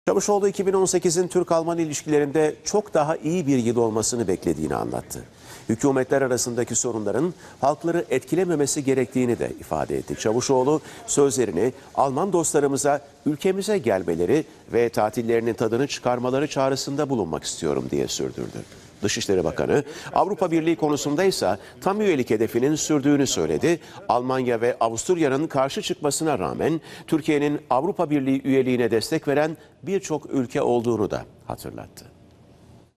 Çavuşoğlu 2018'in Türk-Alman ilişkilerinde çok daha iyi bir yıl olmasını beklediğini anlattı. Hükümetler arasındaki sorunların halkları etkilememesi gerektiğini de ifade etti. Çavuşoğlu sözlerini Alman dostlarımıza ülkemize gelmeleri ve tatillerinin tadını çıkarmaları çağrısında bulunmak istiyorum diye sürdürdü. Dışişleri Bakanı Avrupa Birliği konusunda ise tam üyelik hedefinin sürdüğünü söyledi. Almanya ve Avusturya'nın karşı çıkmasına rağmen Türkiye'nin Avrupa Birliği üyeliğine destek veren birçok ülke olduğunu da hatırlattı.